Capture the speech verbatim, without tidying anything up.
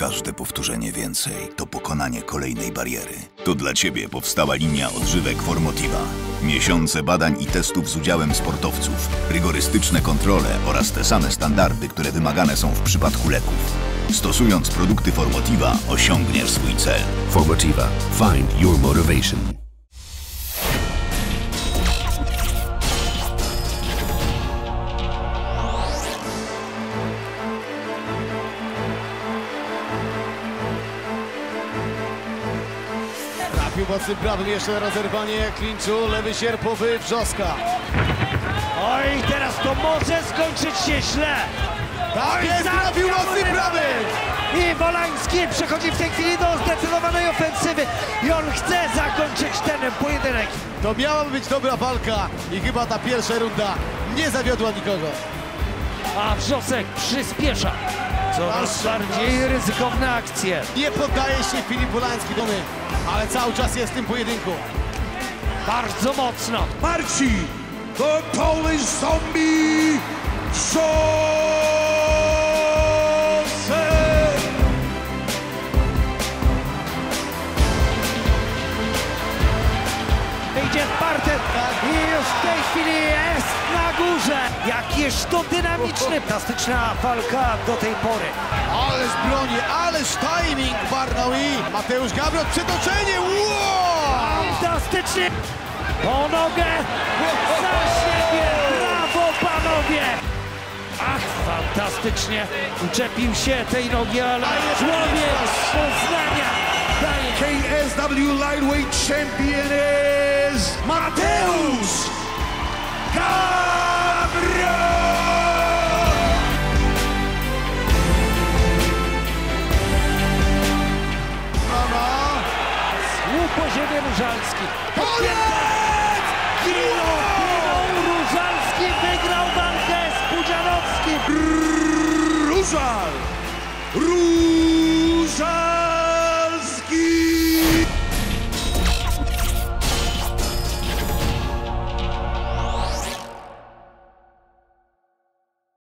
Każde powtórzenie więcej to pokonanie kolejnej bariery. To dla Ciebie powstała linia odżywek Formotiva. Miesiące badań i testów z udziałem sportowców, rygorystyczne kontrole oraz te same standardy, które wymagane są w przypadku leków. Stosując produkty Formotiva osiągniesz swój cel. Formotiva. Find your motivation. Trafił mocnym prawym jeszcze na rozerwanie klinczu, lewy sierpowy Wrzoska. Oj, teraz to może skończyć się źle. Tak jest, trafił mocnym prawym! I Wolański przechodzi w tej chwili do zdecydowanej ofensywy i on chce zakończyć ten pojedynek. To miała być dobra walka i chyba ta pierwsza runda nie zawiodła nikogo. A Wrzosek przyspiesza. Coraz bardziej ryzykowne akcje. Nie poddaje się Filip Wolański, ale cały czas jest w tym pojedynku. Bardzo mocno. Marcin, the Polish Zombie, Wrzosek! Idzie w parter i już w tej chwili jest na górze. Jakież to dynamiczne. Fantastyczna walka do tej pory. Ależ broni, ależ timing Barnawi. Mateusz Gabriel, przetoczenie. Wow! Fantastycznie. Po nogę za siebie. Brawo panowie. Ach, fantastycznie. Uczepił się tej nogi, ale człowiek z Poznania daje. K S W Lightweight Champion is Mateusz Gabriel! Mama. Słup po ziemię Różalski. Koniec! Kino, Kino, Różalski wygrał walkę z Pudzianowskim. Różal! Różal!